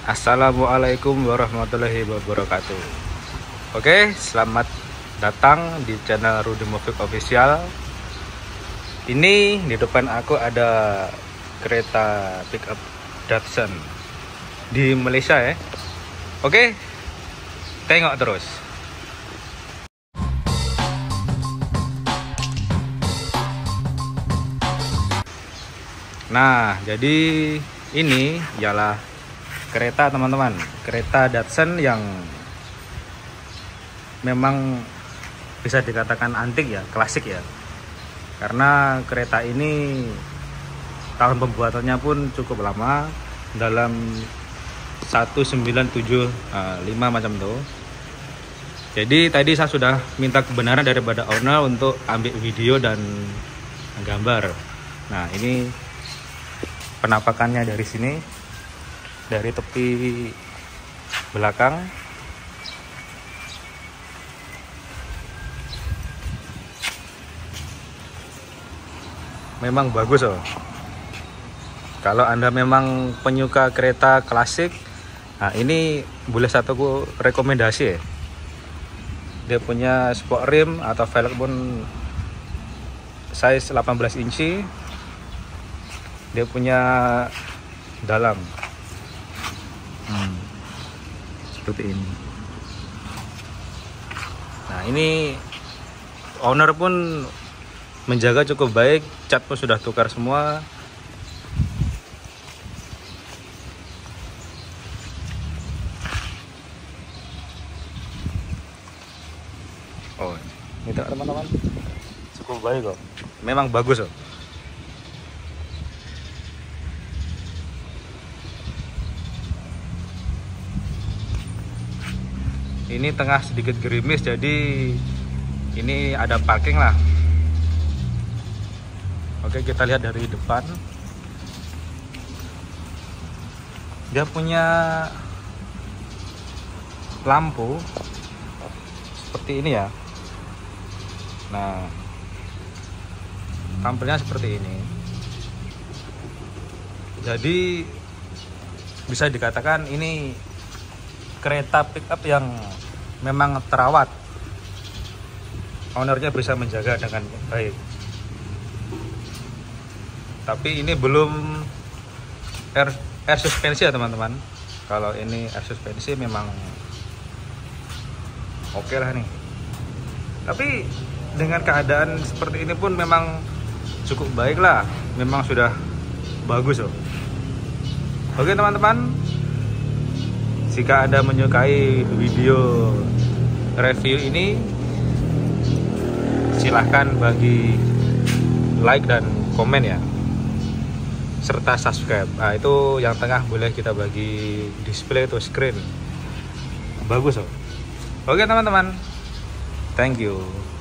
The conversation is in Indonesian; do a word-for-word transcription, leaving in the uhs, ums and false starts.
Assalamualaikum warahmatullahi wabarakatuh. Oke, selamat datang di channel Rudy Movik Official. Ini di depan aku ada kereta pickup Datsun di Malaysia ya. Oke, tengok terus. Nah, jadi ini ialah kereta teman-teman, kereta Datsun yang memang bisa dikatakan antik ya, klasik ya. Karena kereta ini tahun pembuatannya pun cukup lama, dalam seribu sembilan ratus tujuh puluh lima macam itu. Jadi tadi saya sudah minta kebenaran daripada owner untuk ambil video dan gambar. Nah, ini penampakannya dari sini, dari tepi belakang. Memang bagus loh. Kalau Anda memang penyuka kereta klasik, nah ini boleh satu rekomendasi ya. Dia punya sport rim atau velg pun size delapan belas inci. Dia punya dalam hmm, seperti ini. Nah, ini owner pun menjaga cukup baik, cat pun sudah tukar semua. Oh, ini teman-teman, cukup baik kok. Memang bagus kok. Ini tengah sedikit gerimis, jadi ini ada parking lah. Oke, kita lihat dari depan. Dia punya lampu seperti ini ya. Nah, tampilnya seperti ini. Jadi bisa dikatakan ini kereta pickup yang memang terawat. Ownernya bisa menjaga dengan baik. Tapi ini belum air, air suspensi ya teman-teman. Kalau ini air suspensi memang oke okay lah nih. Tapi dengan keadaan seperti ini pun memang cukup baik lah. Memang sudah bagus loh. Oke teman-teman, jika Anda menyukai video review ini, silahkan bagi like dan komen ya, serta subscribe. Nah, itu yang tengah boleh kita bagi display atau screen. Bagus loh. Oke teman-teman, thank you.